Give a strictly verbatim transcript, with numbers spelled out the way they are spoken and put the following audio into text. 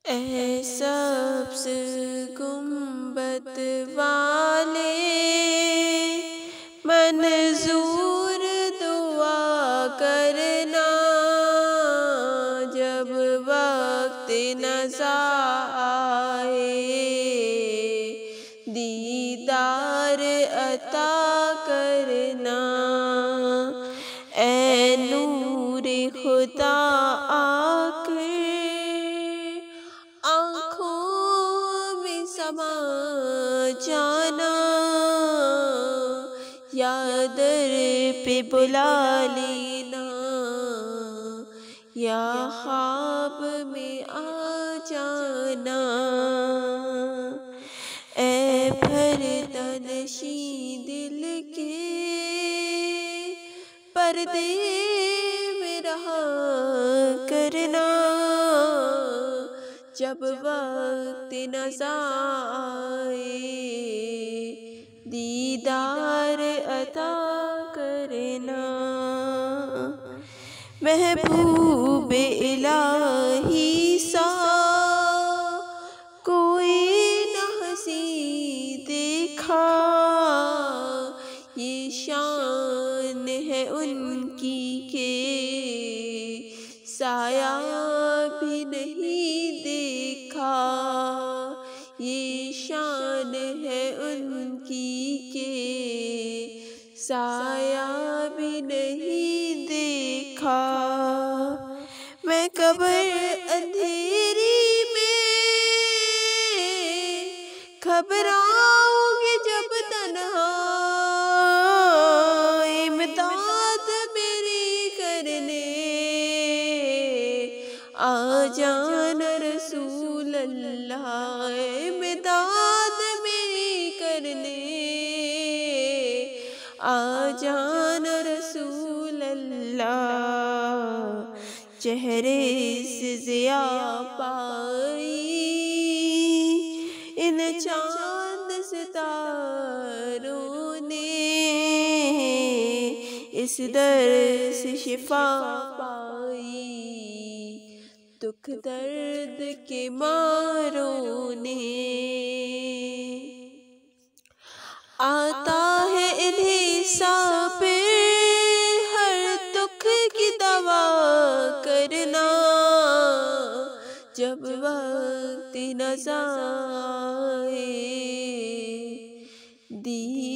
اے سبز گنبد والے منظور دعا کرنا، جب وقت نزا آئے دیدار عطا کرنا۔ اے نور خدا آ کر آنکھوں میں سما جانا، یا در پہ بلا لینا، یا خواب میں آ جانا۔ اے پردہ نشیں دل کے پردے میں رہا کرنا، جب وقت نزا آئے دیدار عطا کرنا۔ محبوب الہی سا کوئی نہ ہنسی دیکھا، یہ شان ہے ان کی کہ سایہ بھی نہیں دیکھا، یہ شان ہے ان کی کہ سایہ بھی نہیں دیکھا۔ میں قبر اندھیری میں گھبراؤں گی جب تنہا، امداد میری کرنے آ جانا رسول اللہ، امداد میری کرنے آ جانا رسول اللہ۔ چہرے سے ضیاء پائی ان چاند ستاروں نے، اس در سے شفا پائی دکھ درد کے ماروں نے۔ آتا ہے انہیں سانپ ہر دکھ کی دوا کرنا، جب وقت نزا آئے دی